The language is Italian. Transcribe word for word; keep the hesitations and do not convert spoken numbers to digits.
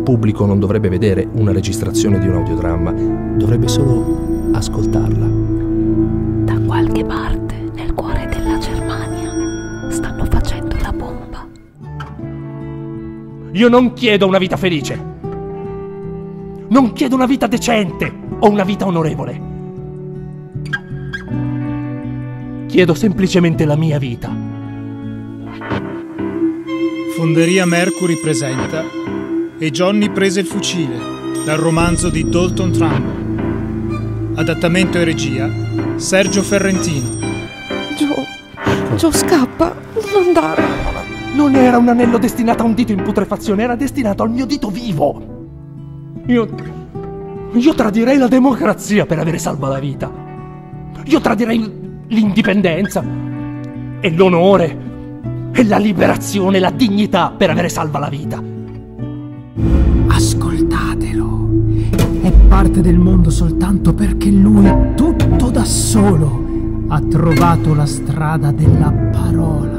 pubblico non dovrebbe vedere una registrazione di un audiodramma, dovrebbe solo ascoltarla. Da qualche parte nel cuore della Germania stanno facendo la bomba. Io non chiedo una vita felice. Non chiedo una vita decente o una vita onorevole. Chiedo semplicemente la mia vita. Fonderia Mercury presenta E Johnny prese il fucile, dal romanzo di Dalton Trumbo. Adattamento e regia Sergio Ferrentino. Joe, Joe scappa, non andare. Non era un anello destinato a un dito in putrefazione, era destinato al mio dito vivo. Io... Io tradirei la democrazia per avere salva la vita. Io tradirei l'indipendenza e l'onore e la liberazione, la dignità per avere salva la vita. Ascoltatelo. È parte del mondo soltanto perché lui, tutto da solo, ha trovato la strada della parola.